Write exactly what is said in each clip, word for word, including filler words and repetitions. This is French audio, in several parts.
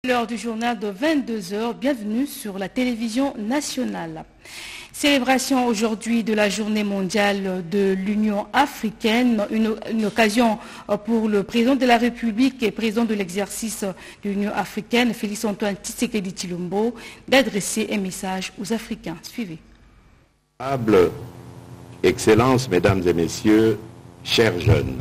L'heure du journal de vingt-deux heures, bienvenue sur la télévision nationale. Célébration aujourd'hui de la journée mondiale de l'Union africaine, une, une occasion pour le président de la République et président de l'exercice de l'Union africaine, Félix-Antoine Tshisekedi Tshilombo, d'adresser un message aux Africains. Suivez. Excellences, mesdames et messieurs, chers jeunes,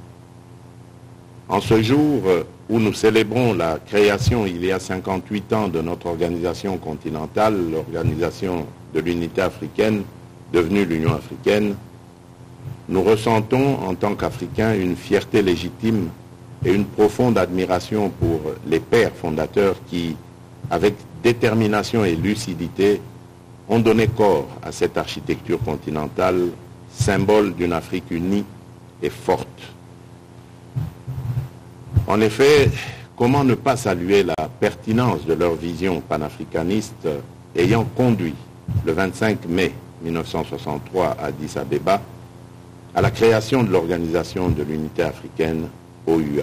en ce jour où nous célébrons la création il y a cinquante-huit ans de notre organisation continentale, l'Organisation de l'Unité africaine, devenue l'Union africaine, nous ressentons en tant qu'Africains une fierté légitime et une profonde admiration pour les pères fondateurs qui, avec détermination et lucidité, ont donné corps à cette architecture continentale, symbole d'une Afrique unie et forte. En effet, comment ne pas saluer la pertinence de leur vision panafricaniste ayant conduit le vingt-cinq mai mille neuf cent soixante-trois à Addis Abeba à la création de l'Organisation de l'Unité africaine, O U A.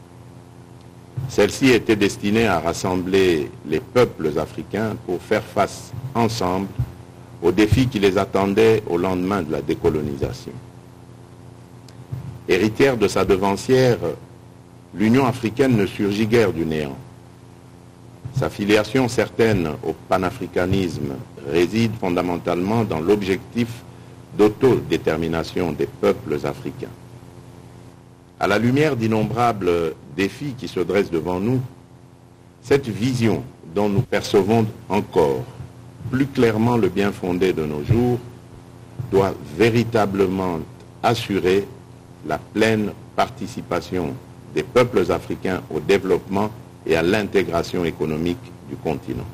Celle-ci était destinée à rassembler les peuples africains pour faire face ensemble aux défis qui les attendaient au lendemain de la décolonisation. Héritière de sa devancière, l'Union africaine ne surgit guère du néant. Sa filiation certaine au panafricanisme réside fondamentalement dans l'objectif d'autodétermination des peuples africains. À la lumière d'innombrables défis qui se dressent devant nous, cette vision dont nous percevons encore plus clairement le bien fondé de nos jours doit véritablement assurer la pleine participation des peuples africains au développement et à l'intégration économique du continent.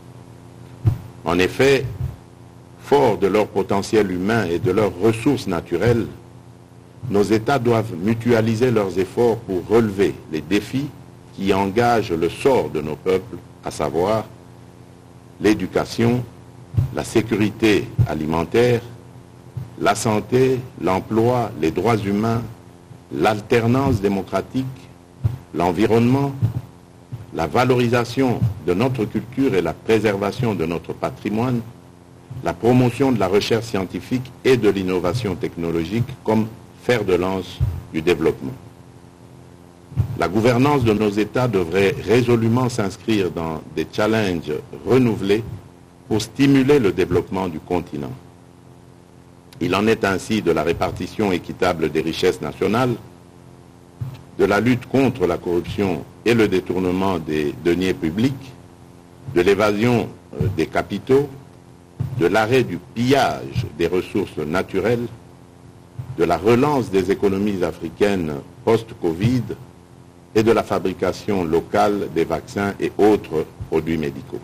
En effet, forts de leur potentiel humain et de leurs ressources naturelles, nos États doivent mutualiser leurs efforts pour relever les défis qui engagent le sort de nos peuples, à savoir l'éducation, la sécurité alimentaire, la santé, l'emploi, les droits humains, l'alternance démocratique, l'environnement, la valorisation de notre culture et la préservation de notre patrimoine, la promotion de la recherche scientifique et de l'innovation technologique comme fer de lance du développement. La gouvernance de nos États devrait résolument s'inscrire dans des challenges renouvelés pour stimuler le développement du continent. Il en est ainsi de la répartition équitable des richesses nationales, de la lutte contre la corruption et le détournement des deniers publics, de l'évasion des capitaux, de l'arrêt du pillage des ressources naturelles, de la relance des économies africaines post-Covid et de la fabrication locale des vaccins et autres produits médicaux.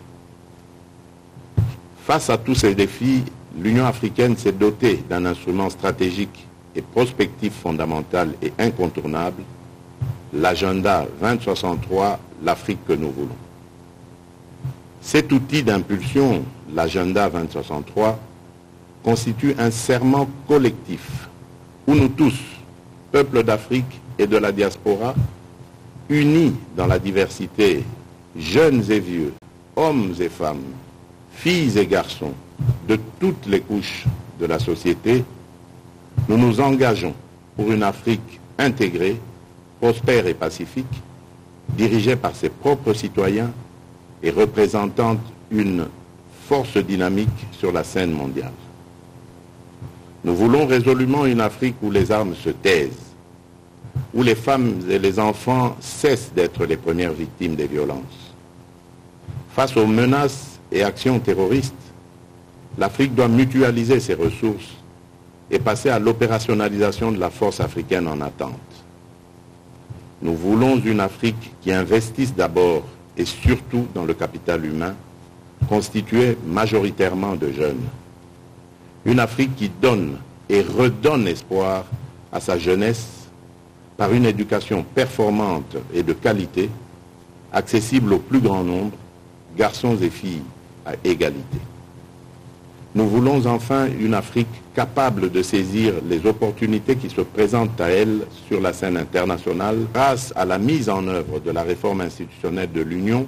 Face à tous ces défis, l'Union africaine s'est dotée d'un instrument stratégique et prospectif fondamental et incontournable, l'agenda vingt soixante-trois, l'Afrique que nous voulons. Cet outil d'impulsion, l'agenda vingt soixante-trois, constitue un serment collectif où nous tous, peuples d'Afrique et de la diaspora, unis dans la diversité, jeunes et vieux, hommes et femmes, filles et garçons, de toutes les couches de la société, nous nous engageons pour une Afrique intégrée, prospère et pacifique, dirigée par ses propres citoyens et représentant une force dynamique sur la scène mondiale. Nous voulons résolument une Afrique où les armes se taisent, où les femmes et les enfants cessent d'être les premières victimes des violences. Face aux menaces et actions terroristes, l'Afrique doit mutualiser ses ressources et passer à l'opérationnalisation de la force africaine en attente. Nous voulons une Afrique qui investisse d'abord et surtout dans le capital humain, constitué majoritairement de jeunes. Une Afrique qui donne et redonne espoir à sa jeunesse par une éducation performante et de qualité, accessible au plus grand nombre, garçons et filles à égalité. Nous voulons enfin une Afrique capable de saisir les opportunités qui se présentent à elle sur la scène internationale grâce à la mise en œuvre de la réforme institutionnelle de l'Union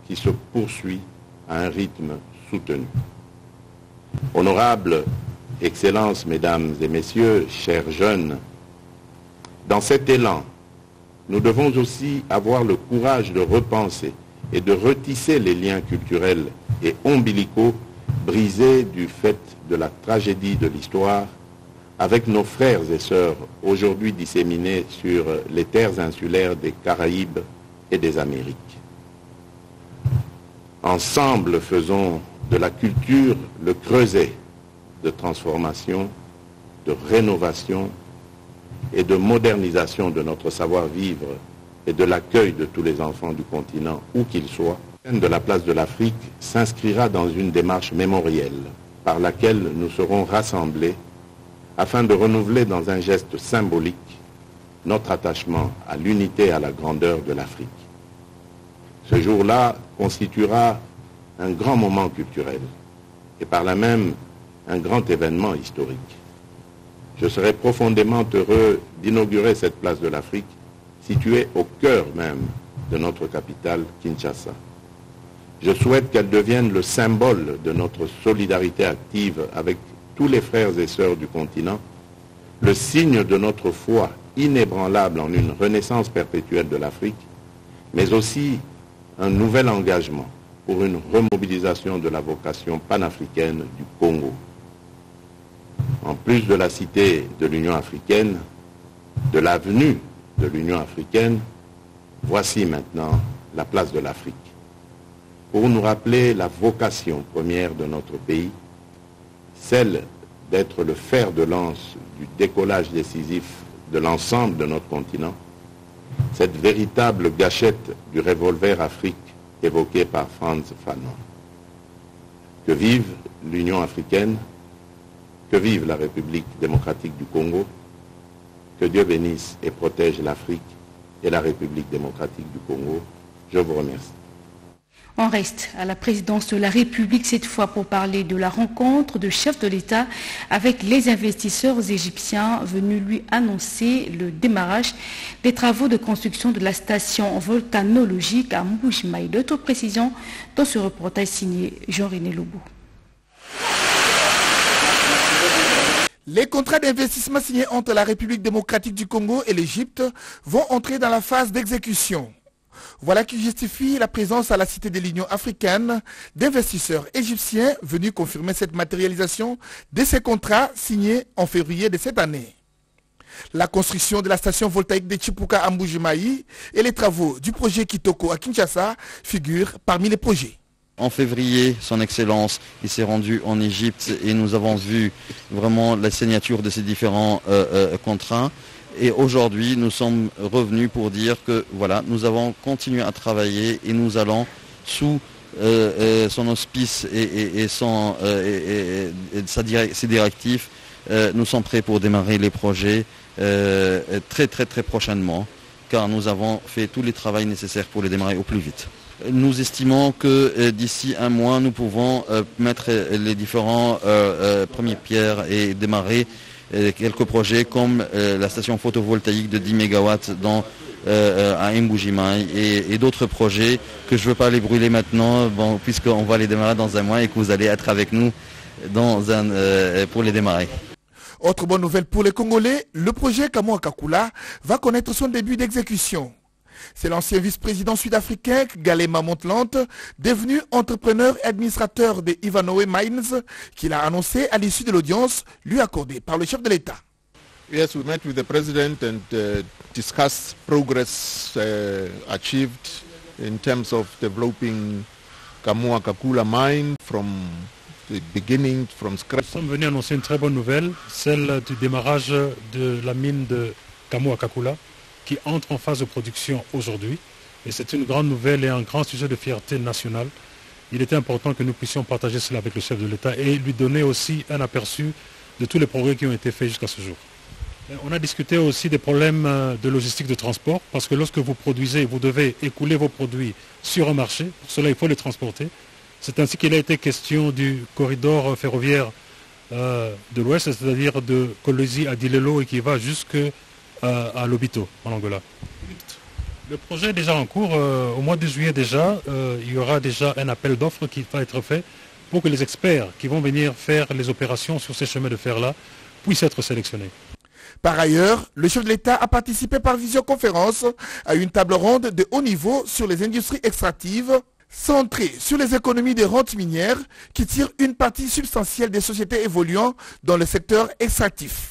qui se poursuit à un rythme soutenu. Honorables Excellences, Mesdames et Messieurs, chers jeunes, dans cet élan, nous devons aussi avoir le courage de repenser et de retisser les liens culturels et ombilicaux brisés du fait de la tragédie de l'histoire avec nos frères et sœurs aujourd'hui disséminés sur les terres insulaires des Caraïbes et des Amériques. Ensemble, faisons de la culture le creuset de transformation, de rénovation et de modernisation de notre savoir-vivre et de l'accueil de tous les enfants du continent, où qu'ils soient. De la place de l'Afrique s'inscrira dans une démarche mémorielle par laquelle nous serons rassemblés afin de renouveler dans un geste symbolique notre attachement à l'unité et à la grandeur de l'Afrique. Ce jour-là constituera un grand moment culturel et par là même un grand événement historique. Je serai profondément heureux d'inaugurer cette place de l'Afrique située au cœur même de notre capitale, Kinshasa. Je souhaite qu'elle devienne le symbole de notre solidarité active avec tous les frères et sœurs du continent, le signe de notre foi inébranlable en une renaissance perpétuelle de l'Afrique, mais aussi un nouvel engagement pour une remobilisation de la vocation panafricaine du Congo. En plus de la cité de l'Union africaine, de l'avenue de l'Union africaine, voici maintenant la place de l'Afrique, pour nous rappeler la vocation première de notre pays, celle d'être le fer de lance du décollage décisif de l'ensemble de notre continent, cette véritable gâchette du revolver Afrique évoquée par Frantz Fanon. Que vive l'Union africaine, que vive la République démocratique du Congo, que Dieu bénisse et protège l'Afrique et la République démocratique du Congo. Je vous remercie. On reste à la présidence de la République, cette fois pour parler de la rencontre de chefs de l'État avec les investisseurs égyptiens venus lui annoncer le démarrage des travaux de construction de la station volcanologique à Mbujimaï. D'autres précisions dans ce reportage signé Jean-René Lobo. Les contrats d'investissement signés entre la République démocratique du Congo et l'Égypte vont entrer dans la phase d'exécution. Voilà qui justifie la présence à la Cité de l'Union africaine d'investisseurs égyptiens venus confirmer cette matérialisation de ces contrats signés en février de cette année. La construction de la station voltaïque de Chipuka à Mbujimaï et les travaux du projet Kitoko à Kinshasa figurent parmi les projets. En février, son Excellence, il s'est rendu en Égypte et nous avons vu vraiment la signature de ces différents euh, euh, contrats. Et aujourd'hui, nous sommes revenus pour dire que voilà, nous avons continué à travailler et nous allons, sous euh, euh, son auspice et, et, et, son, euh, et, et, et sa direct, ses directives, euh, nous sommes prêts pour démarrer les projets euh, très très très prochainement, car nous avons fait tous les travaux nécessaires pour les démarrer au plus vite. Nous estimons que euh, d'ici un mois, nous pouvons euh, mettre les différents euh, euh, premières pierres et démarrer euh, quelques projets comme euh, la station photovoltaïque de dix mégawatts dans, euh, à Mbujimaï et, et d'autres projets que je ne veux pas les brûler maintenant, bon, puisqu'on va les démarrer dans un mois et que vous allez être avec nous dans un, euh, pour les démarrer. Autre bonne nouvelle pour les Congolais, le projet Kamoa Kakula va connaître son début d'exécution. C'est l'ancien vice-président sud-africain Galema Montland, devenu entrepreneur et administrateur de Ivanhoe Mines, qui l'a annoncé à l'issue de l'audience lui accordée par le chef de l'État. Yes, we met with the president and uh, discussed progress uh, achieved in terms of developing Kamoa Kakula mine from the beginning, from scratch. Nous sommes venus annoncer une très bonne nouvelle, celle du démarrage de la mine de Kamoa Kakula, qui entre en phase de production aujourd'hui. Et c'est une grande nouvelle et un grand sujet de fierté nationale. Il était important que nous puissions partager cela avec le chef de l'État et lui donner aussi un aperçu de tous les progrès qui ont été faits jusqu'à ce jour. On a discuté aussi des problèmes de logistique de transport, parce que lorsque vous produisez, vous devez écouler vos produits sur un marché. Pour cela, il faut les transporter. C'est ainsi qu'il a été question du corridor ferroviaire euh, de l'Ouest, c'est-à-dire de Kolwezi à Dilelo et qui va jusque à Lobito, en Angola. Le projet est déjà en cours. Euh, au mois de juillet déjà, euh, il y aura déjà un appel d'offres qui va être fait pour que les experts qui vont venir faire les opérations sur ces chemins de fer-là puissent être sélectionnés. Par ailleurs, le chef de l'État a participé par visioconférence à une table ronde de haut niveau sur les industries extractives, centrée sur les économies des rentes minières qui tirent une partie substantielle des sociétés évoluant dans le secteur extractif.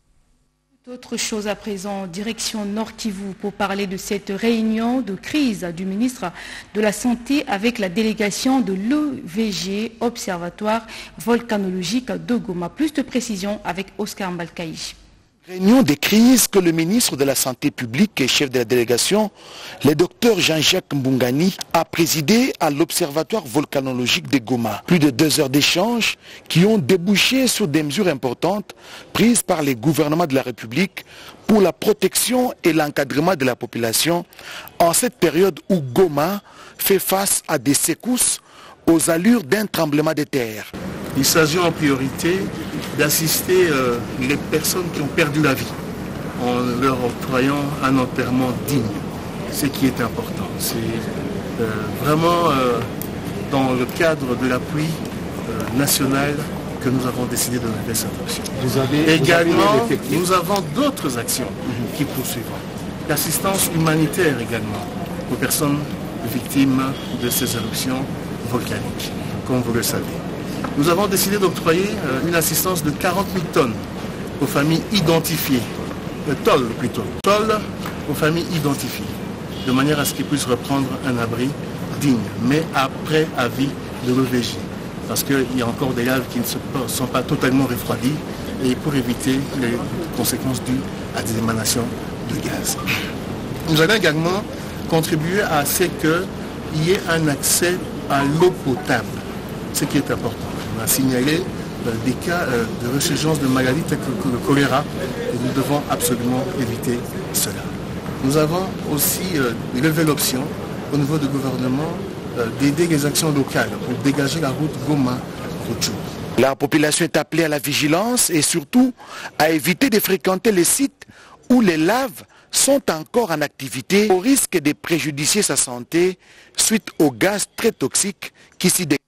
Autre chose à présent, direction Nord Kivu pour parler de cette réunion de crise du ministre de la Santé avec la délégation de l'O V G, Observatoire volcanologique de Goma. Plus de précisions avec Oscar Mbalkaï. Réunion des crises que le ministre de la Santé publique et chef de la délégation, le docteur Jean-Jacques Mbungani, a présidé à l'Observatoire volcanologique de Goma. Plus de deux heures d'échanges qui ont débouché sur des mesures importantes prises par les gouvernements de la République pour la protection et l'encadrement de la population en cette période où Goma fait face à des secousses aux allures d'un tremblement de terre. Il s'agit en priorité d'assister euh, les personnes qui ont perdu la vie en leur octroyant un enterrement digne, ce qui est important. C'est euh, vraiment euh, dans le cadre de l'appui euh, national que nous avons décidé de lever cette option. Vous avez, également, vous nous avons d'autres actions mm-hmm. qui poursuivront. L'assistance humanitaire également aux personnes victimes de ces éruptions volcaniques, comme vous le savez. Nous avons décidé d'octroyer euh, une assistance de quarante mille tonnes aux familles identifiées, euh, tolls plutôt, tolls aux familles identifiées, de manière à ce qu'ils puissent reprendre un abri digne, mais après avis de l'O V G, parce qu'il y a encore des laves qui ne sont pas totalement refroidies, et pour éviter les conséquences dues à des émanations de gaz. Nous allons également contribuer à ce qu'il y ait un accès à l'eau potable, ce qui est important. On a signalé euh, des cas euh, de résurgence de maladies telles que le choléra et nous devons absolument éviter cela. Nous avons aussi euh, levé l'option au niveau du gouvernement euh, d'aider les actions locales pour dégager la route Goma-Rutshuru. La population est appelée à la vigilance et surtout à éviter de fréquenter les sites où les laves sont encore en activité au risque de préjudicer sa santé suite aux gaz très toxiques qui s'y dégagent.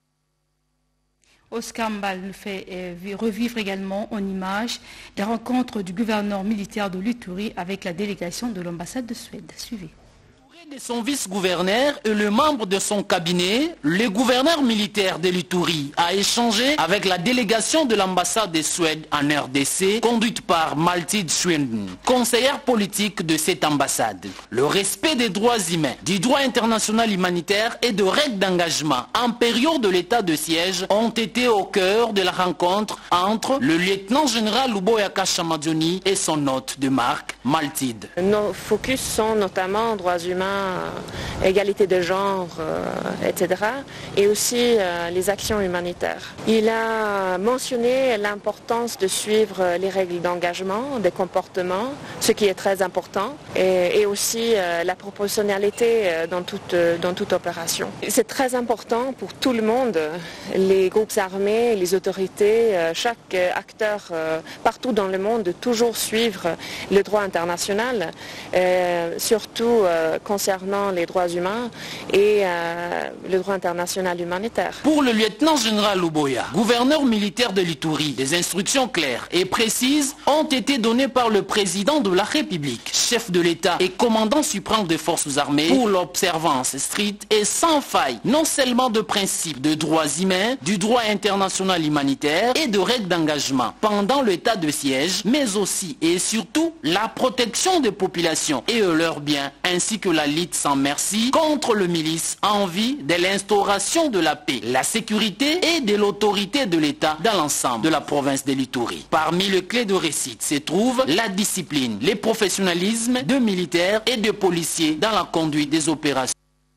Oscar Mbal nous fait revivre également en images des rencontres du gouverneur militaire de l'Ituri avec la délégation de l'ambassade de Suède. Suivez. De son vice-gouverneur et le membre de son cabinet, le gouverneur militaire de l'Ituri a échangé avec la délégation de l'ambassade de Suède en R D C, conduite par Maltid Sweden, conseillère politique de cette ambassade. Le respect des droits humains, du droit international humanitaire et de règles d'engagement en période de l'état de siège ont été au cœur de la rencontre entre le lieutenant-général Luboyaka Chamadjoni et son hôte de marque, Maltid. Nos focus sont notamment droits humains, égalité de genre, euh, et cetera. Et aussi euh, les actions humanitaires. Il a mentionné l'importance de suivre les règles d'engagement, des comportements, ce qui est très important, et, et aussi euh, la proportionnalité euh, dans, toute, euh, dans toute opération. C'est très important pour tout le monde, les groupes armés, les autorités, euh, chaque acteur euh, partout dans le monde, de toujours suivre le droit international, euh, surtout euh, concernant les droits humains et euh, le droit international humanitaire. Pour le lieutenant-général Luboya, gouverneur militaire de l'Ituri, des instructions claires et précises ont été données par le président de la République, chef de l'État et commandant suprême des forces armées pour l'observance stricte et sans faille, non seulement de principes de droits humains, du droit international humanitaire et de règles d'engagement pendant l'état de siège, mais aussi et surtout la protection des populations et de leurs biens, ainsi que la lutte sans merci contre le milice en vue de l'instauration de la paix, la sécurité et de l'autorité de l'État dans l'ensemble de la province de l'Ituri. Parmi les clés de réussite se trouvent la discipline, le professionnalisme de militaires et de policiers dans la conduite des opérations.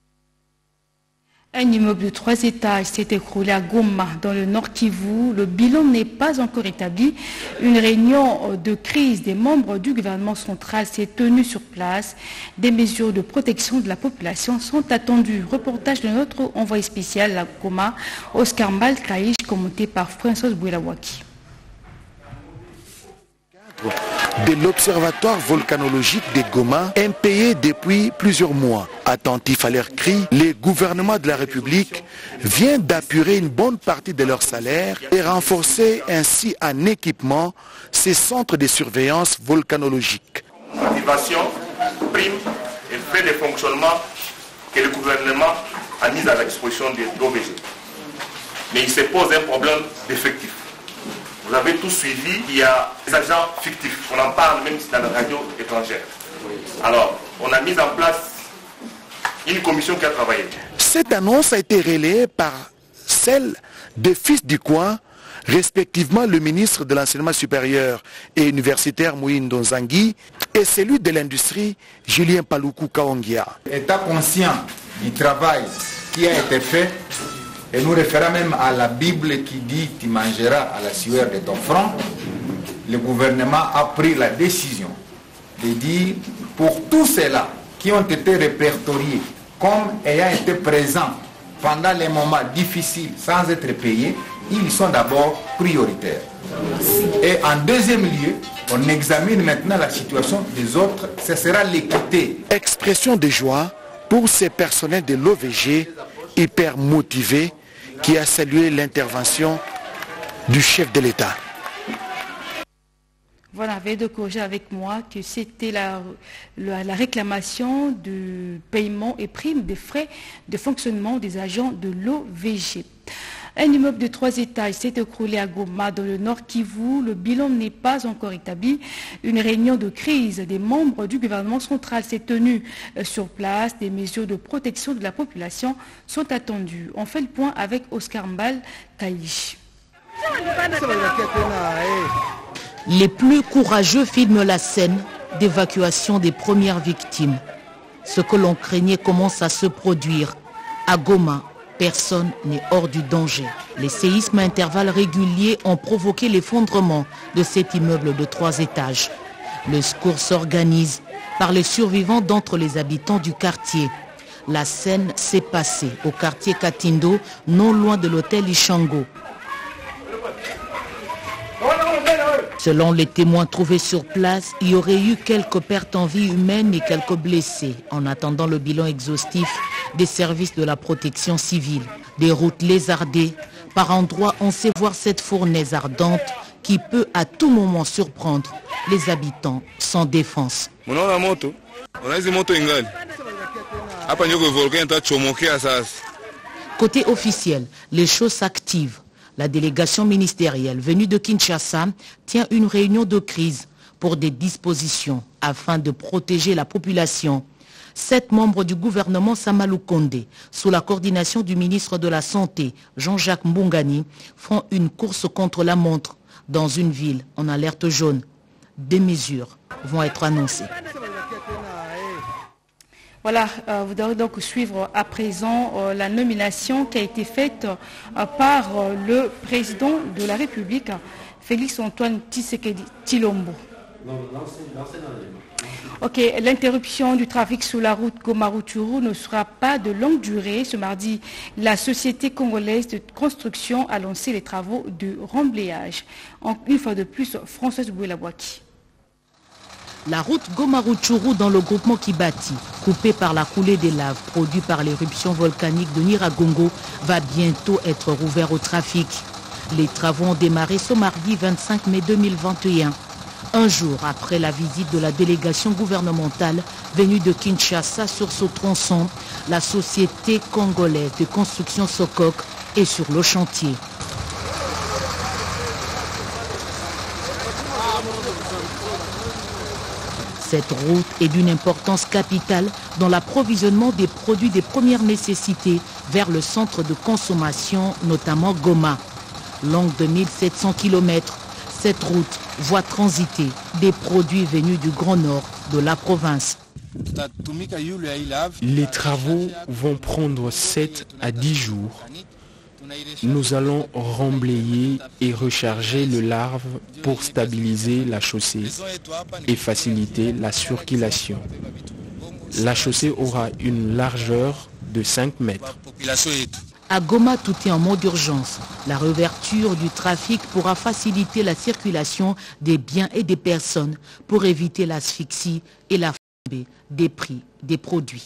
Un immeuble de trois étages s'est écroulé à Goma, dans le Nord Kivu. Le bilan n'est pas encore établi. Une réunion de crise des membres du gouvernement central s'est tenue sur place. Des mesures de protection de la population sont attendues. Reportage de notre envoyé spécial à Goma, Oscar Mbalkaïch, commenté par François Bouelawaki. de l'Observatoire volcanologique de Goma, impayés depuis plusieurs mois. Attentifs à leurs cris, le gouvernement de la République vient d'apurer une bonne partie de leur salaire et renforcer ainsi en équipement ces centres de surveillance volcanologique. Motivation, prime et frais de fonctionnement que le gouvernement a mis à l'exposition de l'O V G. Mais il se pose un problème d'effectif. Vous avez tout suivi, il y a des agents fictifs. On en parle même dans la radio étrangère. Alors, on a mis en place une commission qui a travaillé. Cette annonce a été relayée par celle des fils du coin, respectivement le ministre de l'Enseignement supérieur et universitaire Mouindo Nzangi et celui de l'industrie Julien Paluku Kaongia. État conscient du travail qui a été fait, et nous référons même à la Bible qui dit « Tu mangeras à la sueur de ton front », le gouvernement a pris la décision de dire pour tous ceux-là qui ont été répertoriés comme ayant été présents pendant les moments difficiles sans être payés, ils sont d'abord prioritaires. Et en deuxième lieu, on examine maintenant la situation des autres, ce sera l'équité. Expression de joie pour ces personnels de l'O V G hyper motivés qui a salué l'intervention du chef de l'État. Voilà, veuillez de corriger avec moi que c'était la, la, la réclamation du paiement et prime des frais de fonctionnement des agents de l'O V G. Un immeuble de trois étages s'est écroulé à Goma, dans le nord Kivu. Le bilan n'est pas encore établi. Une réunion de crise des membres du gouvernement central s'est tenue sur place. Des mesures de protection de la population sont attendues. On fait le point avec Oscar Mbal Kaïch. Les plus courageux filment la scène d'évacuation des premières victimes. Ce que l'on craignait commence à se produire. À Goma, personne n'est hors du danger. Les séismes à intervalles réguliers ont provoqué l'effondrement de cet immeuble de trois étages. Le secours s'organise par les survivants d'entre les habitants du quartier. La scène s'est passée au quartier Katindo, non loin de l'hôtel Ishango. Selon les témoins trouvés sur place, il y aurait eu quelques pertes en vie humaine et quelques blessés, en attendant le bilan exhaustif des services de la protection civile. Des routes lézardées, par endroits on sait voir cette fournaise ardente qui peut à tout moment surprendre les habitants sans défense. Côté officiel, les choses s'activent. La délégation ministérielle venue de Kinshasa tient une réunion de crise pour des dispositions afin de protéger la population. Sept membres du gouvernement Samalou Kondé, sous la coordination du ministre de la Santé, Jean-Jacques Mbungani, font une course contre la montre dans une ville en alerte jaune. Des mesures vont être annoncées. Voilà, euh, vous devrez donc suivre à présent euh, la nomination qui a été faite euh, par euh, le président de la République, Félix Antoine Tshisekedi Tshilombo. Ok, l'interruption du trafic sur la route Goma-Rutshuru ne sera pas de longue durée. Ce mardi, la société congolaise de construction a lancé les travaux de remblayage. En, une fois de plus, Françoise Bouelabouaki. La route Goma-Rutshuru dans le groupement Kibati, coupée par la coulée des laves produite par l'éruption volcanique de Nyiragongo, va bientôt être rouverte au trafic. Les travaux ont démarré ce mardi vingt-cinq mai deux mille vingt et un, un jour après la visite de la délégation gouvernementale venue de Kinshasa sur ce tronçon. La société congolaise de construction Sokok est sur le chantier. Cette route est d'une importance capitale dans l'approvisionnement des produits des premières nécessités vers le centre de consommation, notamment Goma. Longue de mille sept cents kilomètres, cette route voit transiter des produits venus du Grand Nord de la province. Les travaux vont prendre sept à dix jours. Nous allons remblayer et recharger le larve pour stabiliser la chaussée et faciliter la circulation. La chaussée aura une largeur de cinq mètres. À Goma, tout est en mode d'urgence. La réouverture du trafic pourra faciliter la circulation des biens et des personnes pour éviter l'asphyxie et la flambée des prix des produits.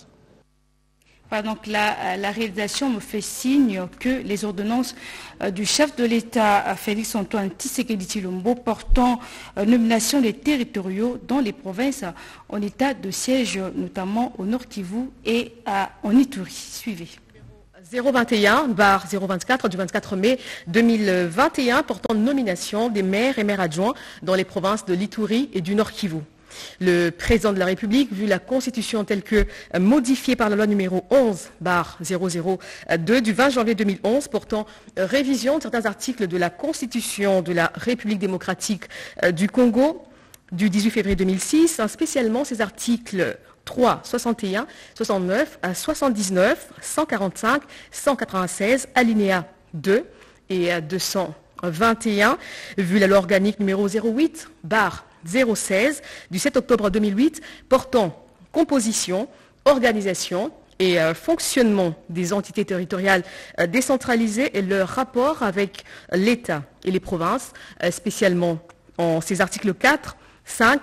Donc la, la réalisation me fait signe que les ordonnances euh, du chef de l'État, Félix Antoine Tshisekedi Tshilombo, portant euh, nomination des territoriaux dans les provinces euh, en état de siège, notamment au Nord Kivu et à, en Ituri. Suivez. zéro vingt et un barre zéro vingt-quatre du vingt-quatre mai deux mille vingt et un portant nomination des maires et maires adjoints dans les provinces de l'Ituri et du Nord Kivu. Le président de la République, vu la Constitution telle que modifiée par la loi numéro onze barre zéro zéro deux du vingt janvier deux mille onze portant révision de certains articles de la Constitution de la République démocratique du Congo du dix-huit février deux mille six, spécialement ces articles trois, soixante et un, soixante-neuf, soixante-dix-neuf, cent quarante-cinq, cent quatre-vingt-seize, alinéa deux et deux cent vingt et un, vu la loi organique numéro zéro huit barre zéro seize du sept octobre deux mille huit portant composition, organisation et euh, fonctionnement des entités territoriales euh, décentralisées et leur rapport avec l'État et les provinces, euh, spécialement en ces articles quatre, cinq,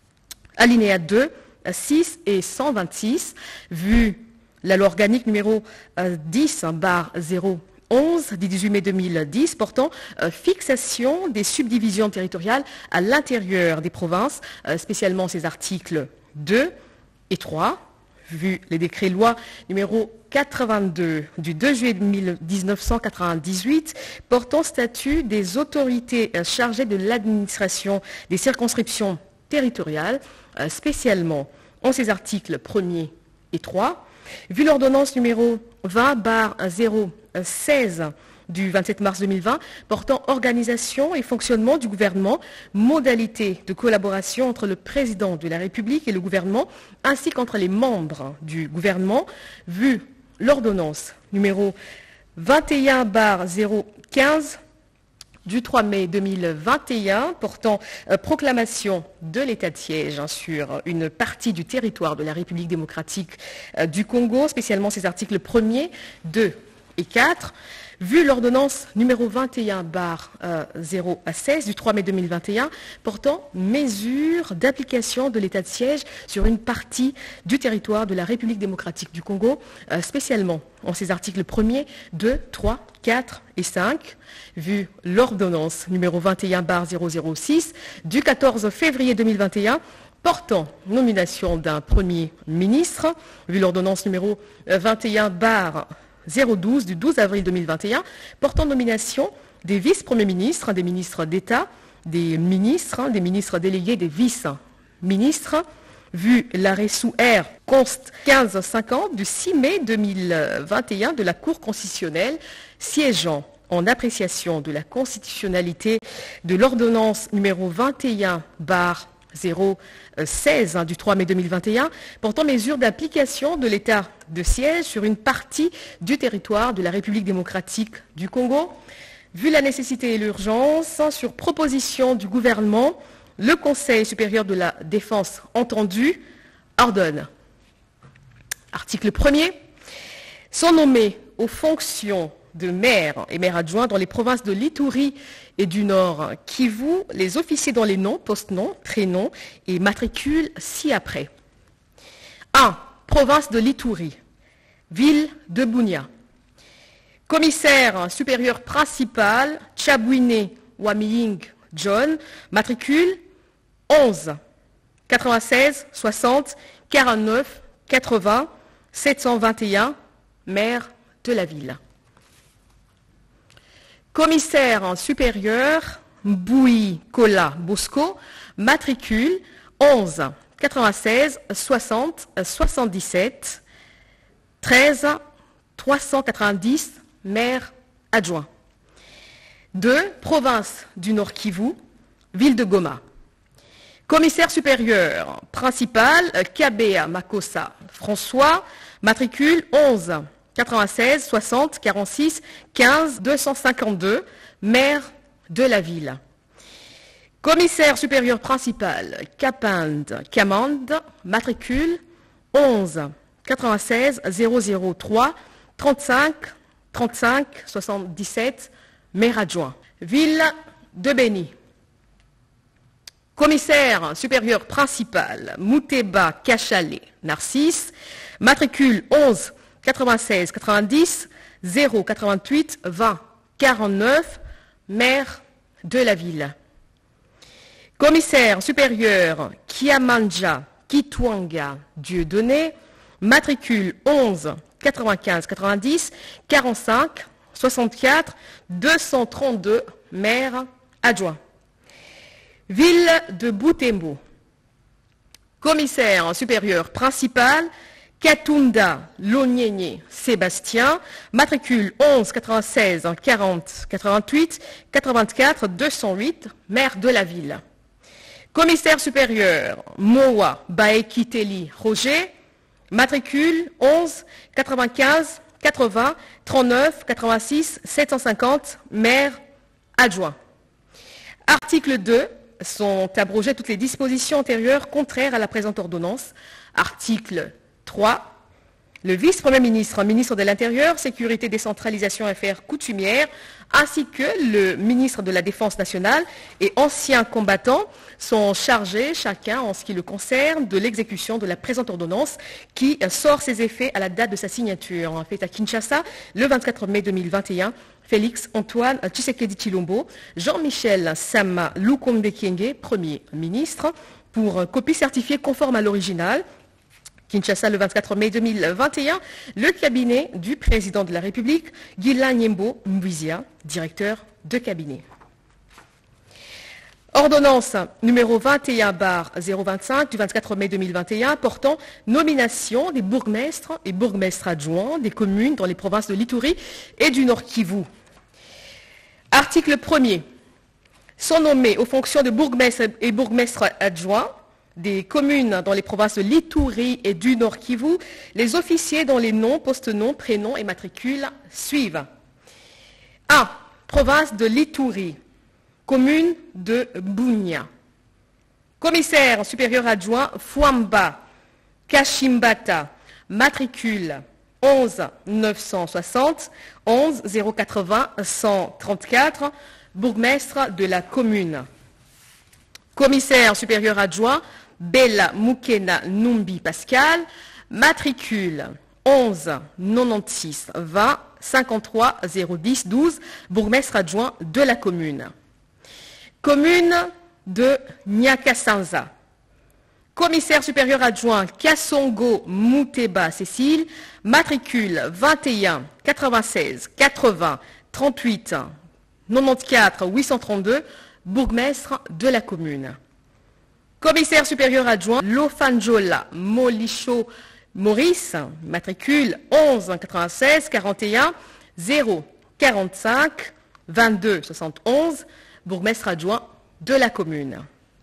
alinéa deux, six et cent vingt-six, vu la loi organique numéro euh, dix barre zéro onze du dix-huit mai deux mille dix portant euh, fixation des subdivisions territoriales à l'intérieur des provinces, euh, spécialement ces articles deux et trois, vu les décrets loi numéro quatre-vingt-deux du deux juillet mille neuf cent quatre-vingt-dix-huit portant statut des autorités euh, chargées de l'administration des circonscriptions territoriales, euh, spécialement en ces articles premier et trois, vu l'ordonnance numéro vingt barre zéro seize du vingt-sept mars deux mille vingt portant organisation et fonctionnement du gouvernement, modalités de collaboration entre le président de la République et le gouvernement, ainsi qu'entre les membres du gouvernement, vu l'ordonnance numéro vingt et un barre zéro quinze du trois mai deux mille vingt et un portant euh, proclamation de l'état de siège hein, sur une partie du territoire de la République démocratique euh, du Congo, spécialement ses articles premier, deux et quatre, vu l'ordonnance numéro vingt et un barre zéro seize du trois mai deux mille vingt et un portant mesures d'application de l'état de siège sur une partie du territoire de la République démocratique du Congo, euh, spécialement en ses articles premier, deux, trois, quatre et cinq, vu l'ordonnance numéro vingt et un barre zéro zéro six du quatorze février deux mille vingt et un portant nomination d'un Premier ministre, vu l'ordonnance numéro vingt et un barre zéro douze du douze avril deux mille vingt et un portant nomination des vice-premiers ministres, des ministres d'État, des ministres, des ministres délégués, des vice-ministres, vu l'arrêt sous R const quinze cinquante du six mai deux mille vingt et un de la Cour constitutionnelle siégeant en appréciation de la constitutionnalité de l'ordonnance numéro vingt et un barre zéro seize hein, du trois mai deux mille vingt et un portant mesure d'application de l'état de siège sur une partie du territoire de la République démocratique du Congo. Vu la nécessité et l'urgence, sur proposition du gouvernement, le Conseil supérieur de la défense entendu ordonne. Article premier. Sont nommés aux fonctions de maire et maire adjoint dans les provinces de l'Ituri et du Nord Kivu, les officiers dont les noms, post-noms, prénoms et matricules ci-après. un. Province de l'Ituri, ville de Bunia. Commissaire supérieur principal, Chabwine Wamiying John, matricule onze, quatre-vingt-seize, soixante, quarante-neuf, quatre-vingts, sept cent vingt et un, maire de la ville. Commissaire supérieur, Mboui Kola Bosco, matricule onze, quatre-vingt-seize, soixante, soixante-dix-sept, treize, trois cent quatre-vingt-dix, maire adjoint. deux. Province du Nord Kivu, ville de Goma. Commissaire supérieur principal, Kabea Makossa François, matricule onze, quatre-vingt-seize, soixante, quarante-six, quinze, deux cent cinquante-deux, maire de la ville. Commissaire supérieur principal, Kapand Kamand, matricule onze, quatre-vingt-seize, zéro zéro trois, trente-cinq, trente-cinq soixante-dix-sept, maire adjoint. Ville de Béni. Commissaire supérieur principal, Mouteba Kachalé, Narcisse, matricule onze quatre-vingt-seize quatre-vingt-dix zéro quatre-vingt-huit vingt quarante-neuf, maire de la ville. Commissaire supérieur Kiamanja Kitwanga Dieudonné, matricule onze quatre-vingt-quinze quatre-vingt-dix quarante-cinq soixante-quatre deux cent trente-deux, maire adjoint. Ville de Boutembo. Commissaire supérieur principal, Katunda Lonienye Sébastien, matricule onze quatre-vingt-seize quarante quatre-vingt-huit quatre-vingt-quatre deux cent huit, maire de la ville. Commissaire supérieur, Moa Baekiteli Roger, matricule onze quatre-vingt-quinze quatre-vingts trente-neuf quatre-vingt-six sept cent cinquante, maire adjoint. Article deux. Sont abrogées toutes les dispositions antérieures contraires à la présente ordonnance. Article trois. Le vice-premier ministre, ministre de l'Intérieur, Sécurité, Décentralisation et Affaires coutumières, ainsi que le ministre de la Défense nationale et anciens combattants sont chargés, chacun en ce qui le concerne, de l'exécution de la présente ordonnance qui sort ses effets à la date de sa signature. Faite à Kinshasa, le vingt-quatre mai deux mille vingt et un, Félix Antoine Tshisekedi Tshilombo, Jean-Michel Sama Lukonde Kyenge, Premier ministre, pour copie certifiée conforme à l'original. Kinshasa, le vingt-quatre mai deux mille vingt et un, le cabinet du président de la République, Guilain Nyembo Mbouizia, directeur de cabinet. Ordonnance numéro vingt et un barre zéro vingt-cinq du vingt-quatre mai deux mille vingt et un portant nomination des bourgmestres et bourgmestres adjoints des communes dans les provinces de l'Ituri et du Nord Kivu. Article premier. Sont nommés aux fonctions de bourgmestre et bourgmestre adjoints des communes dans les provinces de l'Ituri et du Nord Kivu les officiers dont les noms, post-noms, prénoms et matricules suivent. un. Province de l'Ituri. Commune de Bunia. Commissaire supérieur adjoint Fouamba Kashimbata, matricule onze neuf cent soixante, onze zéro quatre-vingts cent trente-quatre, bourgmestre de la commune. Commissaire supérieur adjoint Bella Mukena Numbi Pascal, matricule onze quatre-vingt-seize vingt cinquante-trois zéro dix douze, bourgmestre adjoint de la commune. Commune de Nyakasanza. Commissaire supérieur adjoint Kassongo Mouteba Cécile, matricule vingt et un quatre-vingt-seize quatre-vingts trente-huit quatre-vingt-quatorze huit cent trente-deux, bourgmestre de la commune. Commissaire supérieur adjoint Lofanjola Molicho Maurice, matricule onze quatre-vingt-seize quarante et un zéro quarante-cinq vingt-deux soixante-onze, bourgmestre adjoint de la commune.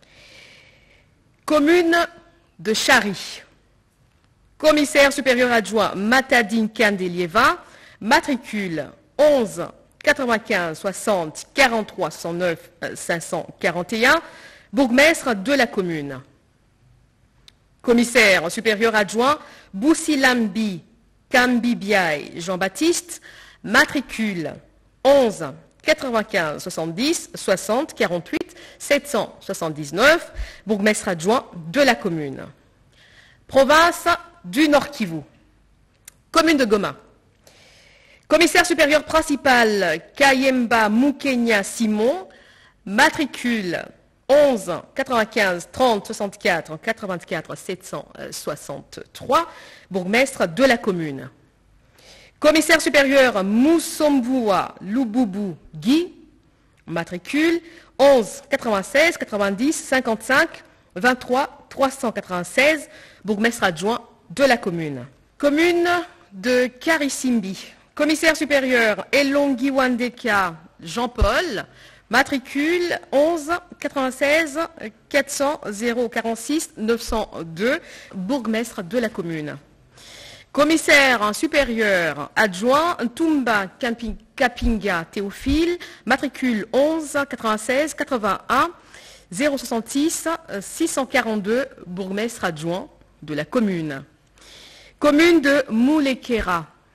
Commune de Chari. Commissaire supérieur adjoint Matadine Kandelieva, matricule onze quatre-vingt-quinze soixante quarante-trois soixante-neuf cinq cent quarante et un, bourgmestre de la commune. Commissaire supérieur adjoint Boussilambi Kambibiaï Jean-Baptiste, matricule onze quatre-vingt-quinze soixante-dix soixante quarante-huit sept cent soixante-dix-neuf, bourgmestre adjoint de la commune. Province du Nord Kivu. Commune de Goma. Commissaire supérieur principal Kayemba Mukenya Simon, matricule onze quatre-vingt-quinze trente soixante-quatre quatre-vingt-quatre sept cent soixante-trois, bourgmestre de la commune. Commissaire supérieur Moussombua Lububu Guy, matricule onze quatre-vingt-seize quatre-vingt-dix cinquante-cinq vingt-trois trois cent quatre-vingt-seize, bourgmestre adjoint de la commune. Commune de Karisimbi. Commissaire supérieur Elongiwandeka Jean-Paul, matricule onze quatre-vingt-seize quatre cents quarante-six neuf cent deux, bourgmestre de la commune. Commissaire supérieur adjoint Tumba Kapinga Théophile, matricule onze quatre-vingt-seize quatre-vingt-un zéro soixante-six six cent quarante-deux, bourgmestre adjoint de la commune. Commune de Moulekera.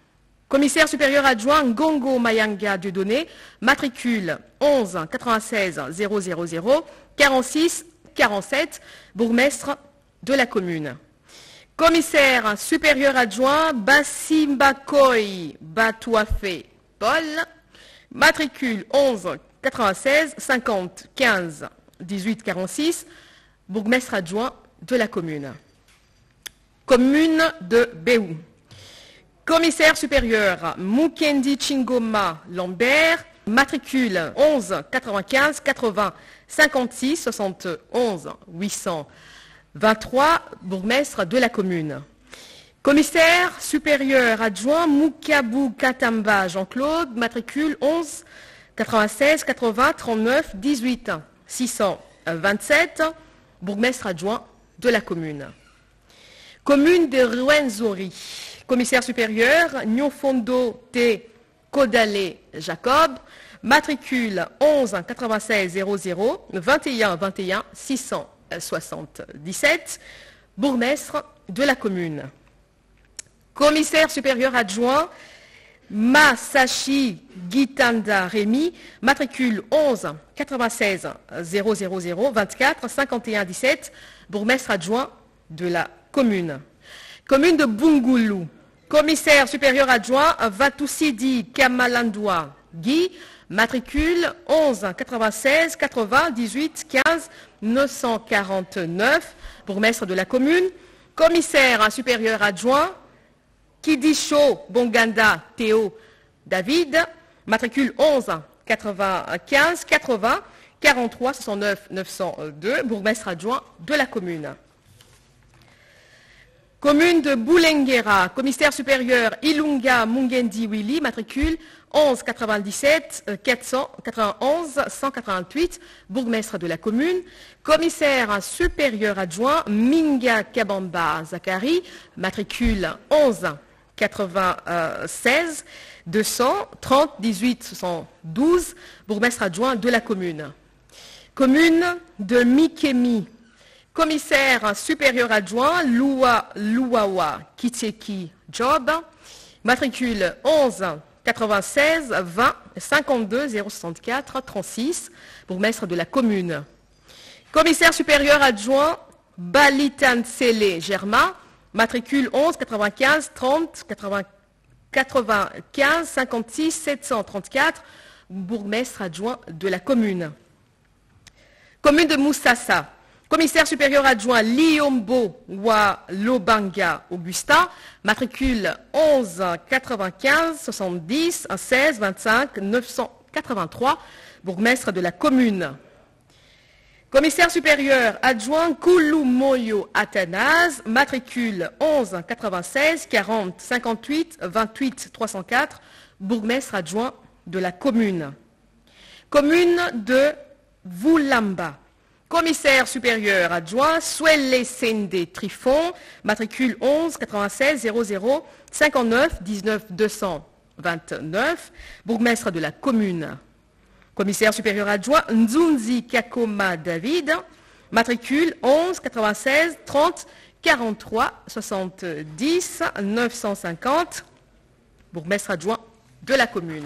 Commissaire supérieur adjoint Ngongo Mayanga Dieudonné, matricule onze quatre-vingt-seize zéro zéro zéro quarante-six quarante-sept, bourgmestre de la commune. Commissaire supérieur adjoint Bassimbakoy Batouafé Paul, matricule onze quatre-vingt-seize cinquante quinze dix-huit quarante-six, bourgmestre adjoint de la commune. Commune de Béou. Commissaire supérieur Mukendi Chingoma Lambert, matricule onze quatre-vingt-quinze quatre-vingts cinquante-six soixante-onze huit cent vingt-trois, bourgmestre de la commune. Commissaire supérieur adjoint Moukabou Katamba Jean-Claude, matricule onze quatre-vingt-seize quatre-vingts trente-neuf dix-huit six cent vingt-sept, bourgmestre adjoint de la commune. Commune de Rwenzori. Commissaire supérieur Nyofondo T. Kodale Jacob, matricule onze quatre-vingt-seize zéro zéro vingt et un vingt et un six cent soixante-dix-sept, bourgmestre de la commune. Commissaire supérieur adjoint Masashi Gitanda Rémi, matricule onze quatre-vingt-seize zéro zéro zéro vingt-quatre cinquante et un dix-sept, bourgmestre adjoint de la commune. Commune de Bungoulou. Commissaire supérieur adjoint Vatousidi Kamalandoua Guy, matricule onze quatre-vingt-seize quatre-vingts dix-huit quinze neuf cent quarante-neuf, bourgmestre de la commune. Commissaire supérieur adjoint Kidisho Bonganda Théo David, matricule onze quatre-vingt-quinze quatre-vingts quarante-trois soixante-neuf neuf cent deux, bourgmestre adjoint de la commune. Commune de Boulenguera, commissaire supérieur Ilunga Mungendi Willy, matricule onze quatre-vingt-dix-sept quatre cent quatre-vingt-onze cent quatre-vingt-huit, bourgmestre de la commune. Commissaire supérieur adjoint Minga Kabamba Zakari, matricule onze quatre-vingt-seize deux cent trente dix-huit soixante-douze, bourgmestre adjoint de la commune. Commune de Mikemi. Commissaire supérieur adjoint Lua Luawa Kiteki Job, matricule onze quatre-vingt-seize vingt cinquante-deux zéro soixante-quatre trente-six, bourgmestre de la commune. Commissaire supérieur adjoint Balitansele Germain, matricule onze quatre-vingt-quinze trente quatre-vingt-quinze cinquante-six sept cent trente-quatre, bourgmestre adjoint de la commune. Commune de Moussassa. Commissaire supérieur adjoint Liombo Wa Lobanga Augusta, matricule onze quatre-vingt-quinze soixante-dix seize vingt-cinq neuf cent quatre-vingt-trois, bourgmestre de la commune. Commissaire supérieur adjoint Kouloumoyo Athanase, matricule onze quatre-vingt-seize quarante cinquante-huit vingt-huit trois cent quatre, bourgmestre adjoint de la commune. Commune de Voulamba. Commissaire supérieur adjoint Swelle Sende Trifon, matricule onze quatre-vingt-seize zéro zéro cinquante-neuf dix-neuf deux cent vingt-neuf, bourgmestre de la commune. Commissaire supérieur adjoint Nzunzi Kakoma David, matricule onze quatre-vingt-seize trente quarante-trois soixante-dix neuf cent cinquante, bourgmestre adjoint de la commune.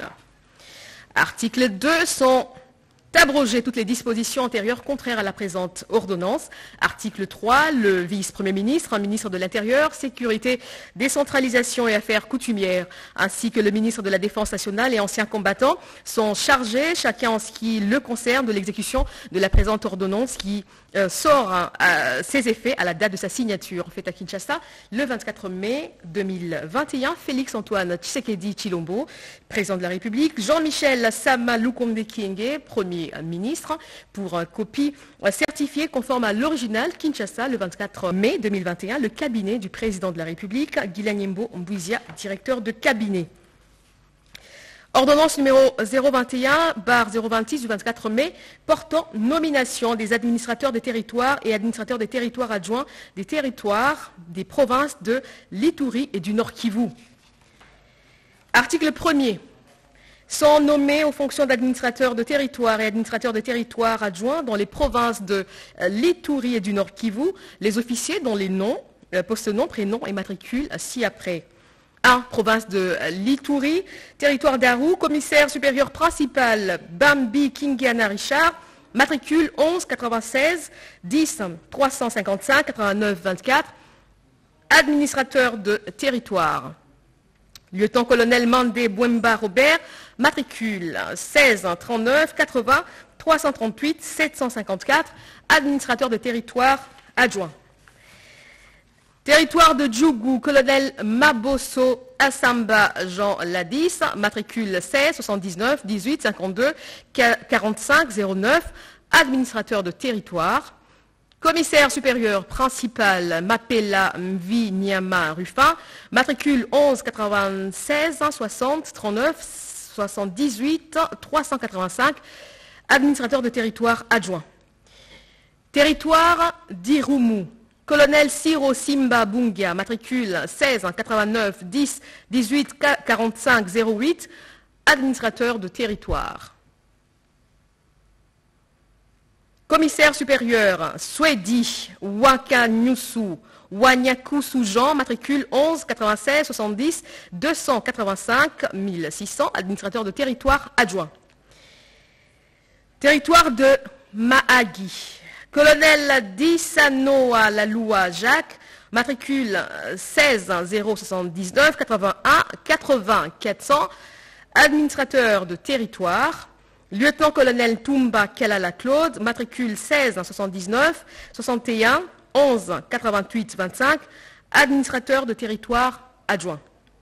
Article deux, sont abroger toutes les dispositions antérieures contraires à la présente ordonnance. Article trois, le vice-premier ministre, ministre de l'Intérieur, Sécurité, Décentralisation et Affaires coutumières, ainsi que le ministre de la Défense nationale et anciens combattants sont chargés, chacun en ce qui le concerne, de l'exécution de la présente ordonnance qui euh, sort hein, à ses effets à la date de sa signature. Faite à Kinshasa le vingt-quatre mai deux mille vingt et un. Félix-Antoine Tshisekedi Tshilombo, président de la République. Jean-Michel Sama Lukonde Kyenge, premier ministre, pour une copie certifiée conforme à l'original. Kinshasa le vingt-quatre mai deux mille vingt et un. Le cabinet du président de la République, Guilanyembo Mbouizia, directeur de cabinet. Ordonnance numéro zéro vingt et un barre zéro vingt-six du vingt-quatre mai portant nomination des administrateurs des territoires et administrateurs des territoires adjoints des territoires des provinces de l'Ituri et du Nord Kivu. Article premier. Sont nommés aux fonctions d'administrateurs de territoire et administrateurs de territoire adjoints dans les provinces de l'Ituri et du Nord Kivu les officiers dont les noms, poste-noms, prénoms et matricules ci-après. un, province de l'Ituri. Territoire d'Arou, commissaire supérieur principal Bambi Kingiana Richard, matricule onze quatre-vingt-seize dix trois cent cinquante-cinq quatre-vingt-neuf vingt-quatre, administrateur de territoire. Lieutenant-colonel Mandé Bouemba Robert, matricule seize trente-neuf quatre-vingts trois cent trente-huit sept cent cinquante-quatre, administrateur de territoire adjoint. Territoire de Djougou, colonel Mabosso Assamba Jean Ladis, matricule seize soixante-dix-neuf dix-huit cinquante-deux quarante-cinq zéro neuf, administrateur de territoire. Commissaire supérieur principal Mapela Mvi Nyama Rufin, matricule onze quatre-vingt-seize soixante trente-neuf soixante-dix-huit trois cent quatre-vingt-cinq, administrateur de territoire adjoint. Territoire d'Irumu, colonel Siro Simba Bungia, matricule seize quatre-vingt-neuf dix dix-huit quarante-cinq zéro huit, administrateur de territoire. Commissaire supérieur Swedi Wakanyusu Wanyakusu Jean, matricule onze quatre-vingt-seize soixante-dix deux cent quatre-vingt-cinq mille six cents, administrateur de territoire adjoint. Territoire de Mahagi, colonel Dissanoa Laloua Jacques, matricule seize zéro soixante-dix-neuf quatre-vingt-un quatre-vingts quatre cents, administrateur de territoire. Lieutenant-colonel Toumba Kalala Claude, matricule seize soixante-dix-neuf soixante et un onze quatre-vingt-huit vingt-cinq, administrateur de territoire adjoint.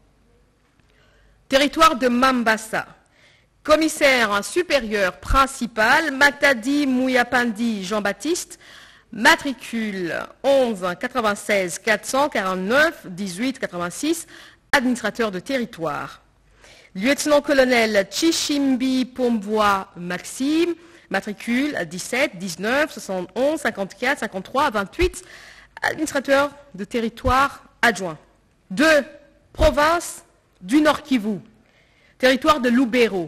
Territoire de Mambasa, commissaire supérieur principal Matadi Mouyapandi Jean-Baptiste, matricule onze quatre-vingt-seize quatre cent quarante-neuf dix-huit quatre-vingt-six, administrateur de territoire. Lieutenant-colonel Chichimbi Pombois Maxime, matricule dix-sept dix-neuf soixante et onze cinquante-quatre cinquante-trois vingt-huit, administrateur de territoire adjoint. deux. Province du Nord Kivu, territoire de Lubero.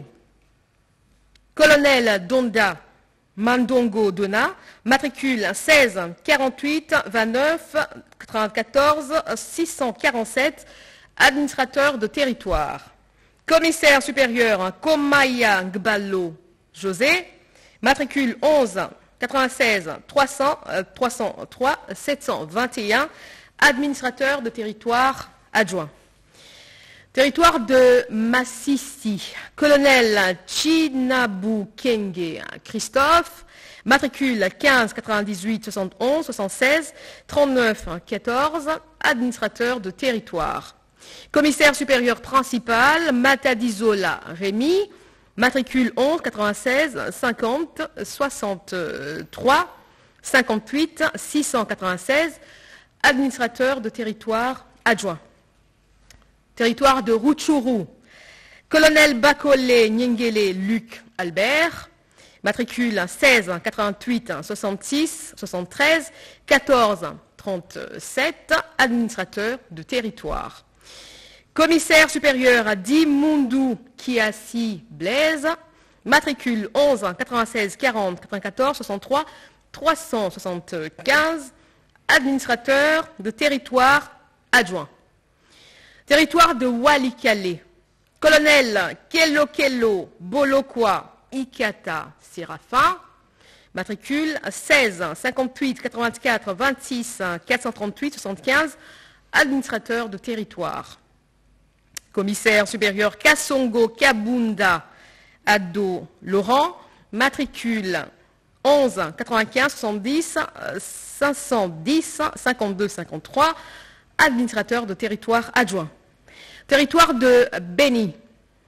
Colonel Donda Mandongo Dona, matricule seize quarante-huit vingt-neuf quatre-vingt-quatorze six cent quarante-sept, administrateur de territoire. Commissaire supérieur Komaya Gbalo José, matricule onze quatre-vingt-seize trois cents trois cent trois sept cent vingt et un, administrateur de territoire adjoint. Territoire de Massissi, colonel Chinabu Kenge Christophe, matricule quinze quatre-vingt-dix-huit soixante et onze soixante-seize trente-neuf quatorze, administrateur de territoire. Commissaire supérieur principal Matadizola Rémi, matricule onze quatre-vingt-seize cinquante soixante-trois cinquante-huit six cent quatre-vingt-seize, administrateur de territoire adjoint. Territoire de Rutshuru, colonel Bakole Nyengele Luc Albert, matricule seize quatre-vingt-huit soixante-six soixante-treize quatorze trente-sept, administrateur de territoire. Commissaire supérieur à Dimundu Kiasi Blaise, matricule onze quatre-vingt-seize quarante quatre-vingt-quatorze soixante-trois trois cent soixante-quinze, administrateur de territoire adjoint. Territoire de Walikale, colonel Kelo Kelo Bolokwa Ikata Séraphin, matricule seize cinquante-huit quatre-vingt-quatre vingt-six quatre cent trente-huit soixante-quinze, administrateur de territoire. Commissaire supérieur Kassongo Kabunda Ado Laurent, matricule onze quatre-vingt-quinze soixante-dix cinq cent dix cinquante-deux cinquante-trois, administrateur de territoire adjoint. Territoire de Beni,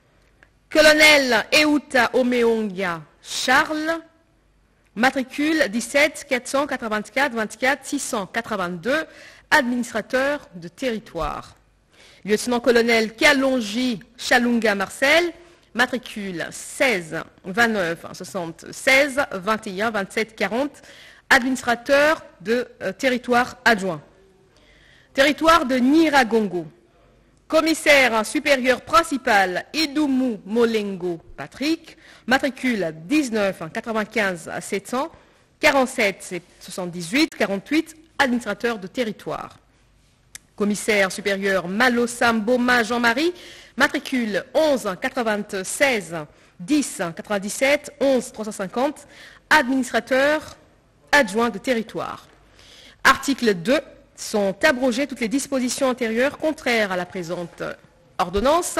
colonel Euta Omeonga Charles, matricule dix-sept quatre cent quatre-vingt-quatre vingt-quatre six cent quatre-vingt-deux, administrateur de territoire. Lieutenant-colonel Kalonji Chalunga Marcel, matricule seize vingt-neuf soixante-seize vingt et un vingt-sept quarante, administrateur de euh, territoire adjoint. Territoire de Niragongo, commissaire supérieur principal Idumu Molengo Patrick, matricule dix-neuf quatre-vingt-quinze sept cents quarante-sept soixante-dix-huit quarante-huit, administrateur de territoire. Commissaire supérieur Malossa Mboma Jean-Marie, matricule onze quatre-vingt-seize dix quatre-vingt-dix-sept onze trois cent cinquante, administrateur adjoint de territoire. Article deux. Sont abrogées toutes les dispositions antérieures contraires à la présente ordonnance.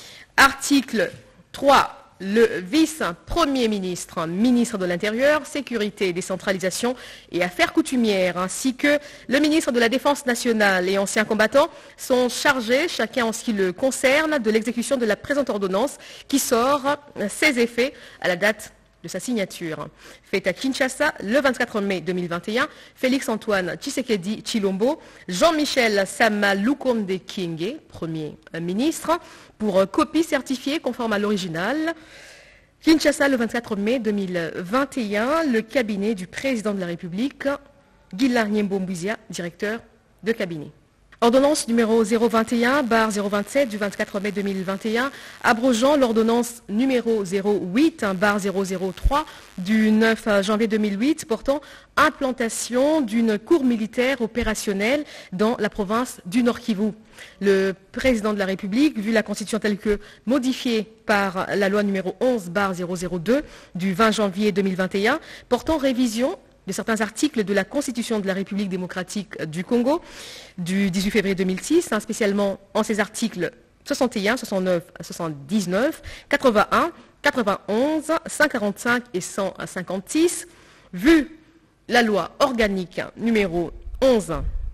Article trois. Le vice-premier ministre, ministre de l'Intérieur, Sécurité, Décentralisation et Affaires coutumières, ainsi que le ministre de la Défense nationale et anciens combattants sont chargés, chacun en ce qui le concerne, de l'exécution de la présente ordonnance qui sort ses effets à la date de sa signature. Fait à Kinshasa le vingt-quatre mai deux mille vingt et un, Félix-Antoine Tshisekedi Tshilombo, Jean-Michel Sama Lukonde Kyenge, Premier ministre, pour copie certifiée conforme à l'original. Kinshasa le vingt-quatre mai deux mille vingt et un, le cabinet du président de la République, Guilain Nyembo Mbouizia, directeur de cabinet. Ordonnance numéro zéro vingt et un barre zéro vingt-sept du vingt-quatre mai deux mille vingt et un, abrogeant l'ordonnance numéro zéro huit barre zéro zéro trois du neuf janvier deux mille huit portant implantation d'une cour militaire opérationnelle dans la province du Nord-Kivu. Le président de la République, vu la Constitution telle que modifiée par la loi numéro onze barre zéro zéro deux du vingt janvier deux mille vingt et un, portant révision de certains articles de la Constitution de la République démocratique du Congo du dix-huit février deux mille six, hein, spécialement en ces articles soixante et un, soixante-neuf, soixante-dix-neuf, quatre-vingt-un, quatre-vingt-onze, cent quarante-cinq et cent cinquante-six, vu la loi organique numéro onze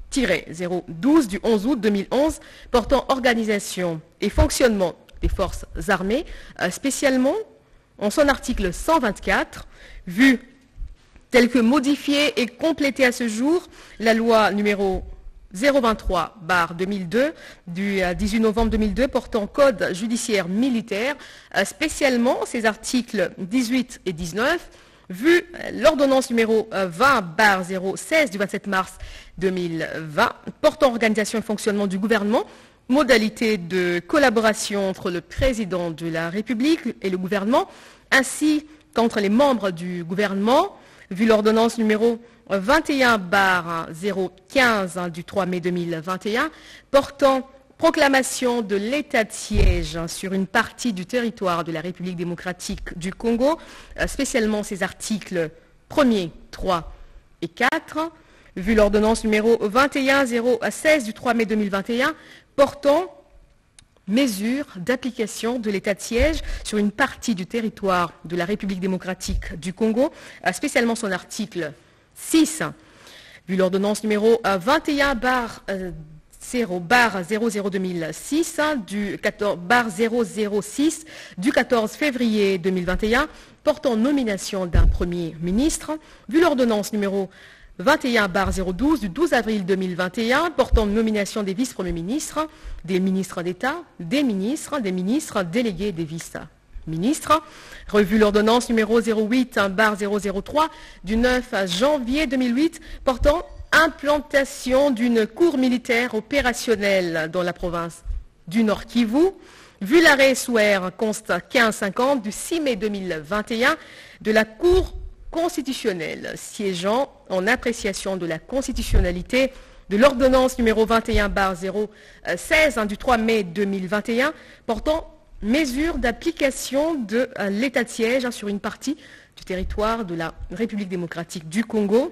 zéro douze du onze août deux mille onze portant organisation et fonctionnement des forces armées, spécialement en son article cent vingt-quatre, vu tel que modifié et complété à ce jour la loi numéro zéro vingt-trois barre deux mille deux du dix-huit novembre deux mille deux portant code judiciaire militaire, spécialement ses articles dix-huit et dix-neuf, vu l'ordonnance numéro vingt barre zéro seize du vingt-sept mars deux mille vingt portant organisation et fonctionnement du gouvernement, modalité de collaboration entre le président de la République et le gouvernement, ainsi qu'entre les membres du gouvernement, vu l'ordonnance numéro vingt et un barre zéro quinze du trois mai deux mille vingt et un portant proclamation de l'état de siège sur une partie du territoire de la République démocratique du Congo, spécialement ses articles premier, trois et quatre, vu l'ordonnance numéro vingt et un zéro seize du trois mai deux mille vingt et un portant mesures d'application de l'état de siège sur une partie du territoire de la République démocratique du Congo, spécialement son article six, vu l'ordonnance numéro vingt et un barre zéro zéro deux mille six du quatorze barre zéro zéro six du quatorze février deux mille vingt et un portant nomination d'un Premier ministre, vu l'ordonnance numéro vingt et un barre zéro douze du douze avril deux mille vingt et un portant nomination des vice-premiers ministres, des ministres d'État, des ministres, des ministres délégués des vice-ministres, revu l'ordonnance numéro zéro huit barre zéro zéro trois du neuf janvier deux mille huit portant implantation d'une cour militaire opérationnelle dans la province du Nord-Kivu, vu l'arrêt Souer const quinze cinquante du six mai deux mille vingt et un de la Cour constitutionnelle siégeant en appréciation de la constitutionnalité de l'ordonnance numéro vingt et un barre zéro seize du trois mai deux mille vingt et un portant mesure d'application de l'état de siège sur une partie du territoire de la République démocratique du Congo,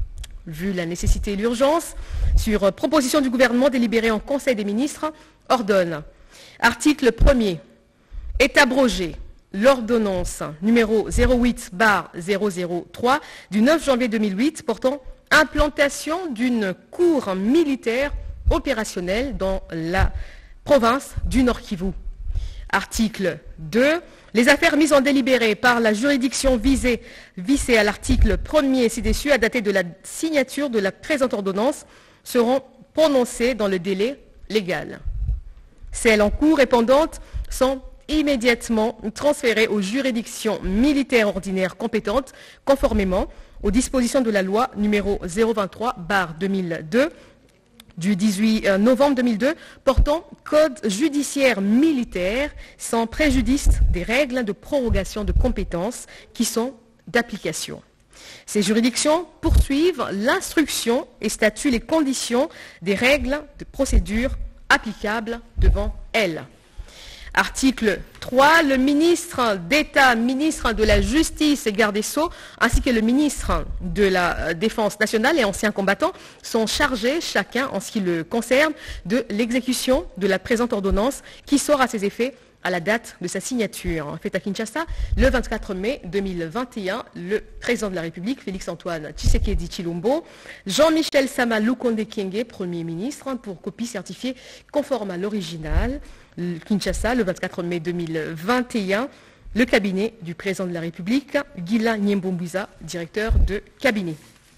vu la nécessité et l'urgence, sur proposition du gouvernement délibéré en Conseil des ministres, ordonne. Article premier. Est abrogé l'ordonnance numéro zéro huit barre zéro zéro trois du neuf janvier deux mille huit portant implantation d'une cour militaire opérationnelle dans la province du Nord-Kivu. Article deux. Les affaires mises en délibéré par la juridiction visée, visée à l'article premier ci-dessus à dater de la signature de la présente ordonnance seront prononcées dans le délai légal. Celles en cours et pendantes sont immédiatement transférées aux juridictions militaires ordinaires compétentes conformément aux dispositions de la loi numéro zéro vingt-trois barre deux mille deux du dix-huit novembre deux mille deux portant code judiciaire militaire sans préjudice des règles de prorogation de compétences qui sont d'application. Ces juridictions poursuivent l'instruction et statuent les conditions des règles de procédure applicables devant elles. Article trois, le ministre d'État, ministre de la Justice et garde des Sceaux, ainsi que le ministre de la Défense nationale et anciens combattants sont chargés, chacun en ce qui le concerne, de l'exécution de la présente ordonnance qui sort à ses effets à la date de sa signature. Fait à Kinshasa, le vingt-quatre mai deux mille vingt et un, le président de la République, Félix-Antoine Tshisekedi Tshilombo, Jean-Michel Sama Lukonde Kyenge, Premier ministre, pour copie certifiée conforme à l'original. Kinshasa, le vingt-quatre mai deux mille vingt et un, le cabinet du président de la République, Guila Nyembombuza, directeur de cabinet.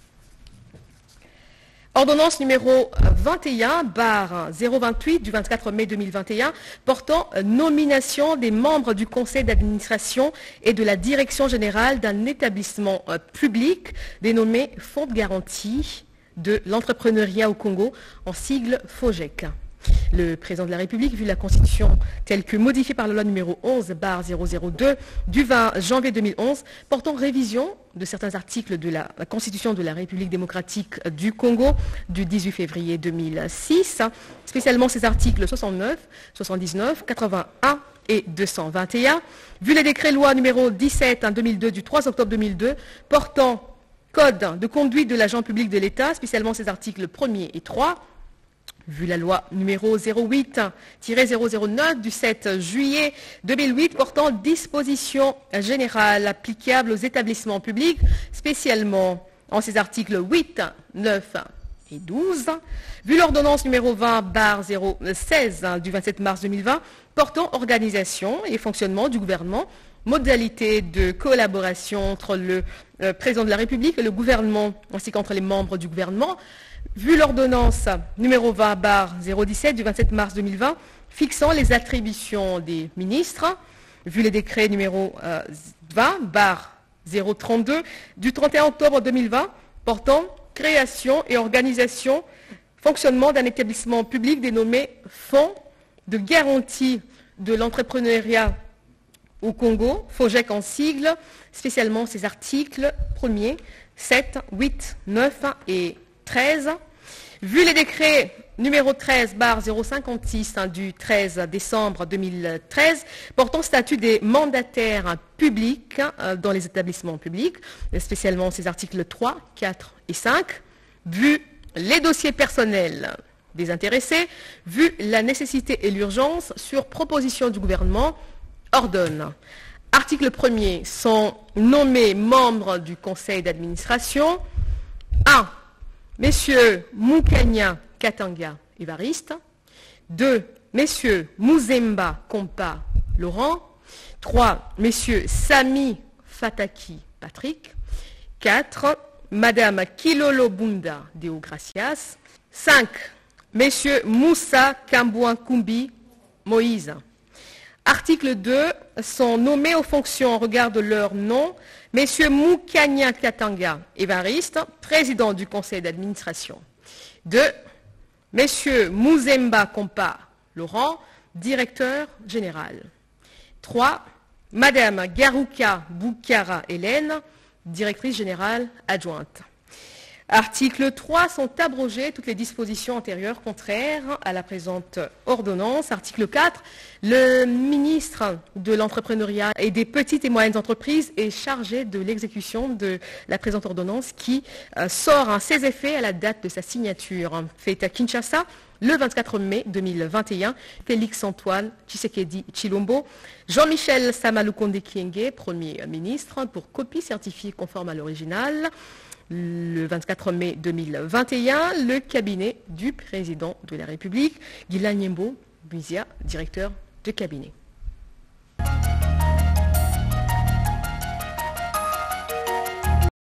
Ordonnance numéro vingt et un, barre zéro vingt-huit du vingt-quatre mai deux mille vingt et un, portant nomination des membres du conseil d'administration et de la direction générale d'un établissement public dénommé Fonds de garantie de l'entrepreneuriat au Congo, en sigle FOGEC. Le président de la République, vu la Constitution telle que modifiée par la loi numéro onze, barre zéro zéro deux, du vingt janvier deux mille onze, portant révision de certains articles de la Constitution de la République démocratique du Congo du dix-huit février deux mille six, spécialement ces articles soixante-neuf, soixante-dix-neuf, quatre-vingt-un et deux cent vingt et un, vu les décrets loi numéro dix-sept deux mille deux du trois octobre deux mille deux, portant code de conduite de l'agent public de l'État, spécialement ces articles premier et trois, vu la loi numéro zéro huit zéro zéro neuf du sept juillet deux mille huit portant dispositions générales applicables aux établissements publics, spécialement en ces articles huit, neuf et douze, vu l'ordonnance numéro vingt barre zéro seize du vingt-sept mars deux mille vingt portant organisation et fonctionnement du gouvernement, modalités de collaboration entre le euh, président de la République et le gouvernement, ainsi qu'entre les membres du gouvernement, vu l'ordonnance numéro vingt barre zéro dix-sept du vingt-sept mars deux mille vingt fixant les attributions des ministres, vu les décrets numéro euh, vingt barre zéro trente-deux du trente et un octobre deux mille vingt portant création et organisation, fonctionnement d'un établissement public dénommé Fonds de garantie de l'entrepreneuriat au Congo, FOGEC en sigle, spécialement ces articles premier, sept, huit, neuf et treize, vu les décrets numéro treize barre zéro cinquante-six du treize décembre deux mille treize portant statut des mandataires publics dans les établissements publics, spécialement ces articles trois, quatre et cinq, vu les dossiers personnels des intéressés, vu la nécessité et l'urgence, sur proposition du gouvernement, ordonne. Article premier, sont nommés membres du conseil d'administration un. Messieurs Mukanya Katanga Évariste. deux. Messieurs Muzemba Kompa Laurent. trois. Messieurs Sami Fataki Patrick. quatre. Madame Kilolo Bunda Deo Gracias. cinq. Messieurs Moussa Kambouankumbi Moïse. Article deux, sont nommés aux fonctions en regard de leur nom Messieurs Mukanya Katanga Évariste, président du conseil d'administration. deux. Messieurs Muzemba Kompa Laurent, directeur général. trois. Madame Garuka Boukara Hélène, directrice générale adjointe. Article trois, sont abrogées toutes les dispositions antérieures contraires à la présente ordonnance. Article quatre, le ministre de l'entrepreneuriat et des petites et moyennes entreprises est chargé de l'exécution de la présente ordonnance qui euh, sort à ses effets à la date de sa signature. Fait à Kinshasa le vingt-quatre mai deux mille vingt et un, Félix-Antoine Tshisekedi Tshilombo, Jean-Michel Sama Lukonde Kyenge, Premier ministre, pour copie certifiée conforme à l'original. Le vingt-quatre mai deux mille vingt et un, le cabinet du président de la République, Guila Nyembombuza, directeur de cabinet.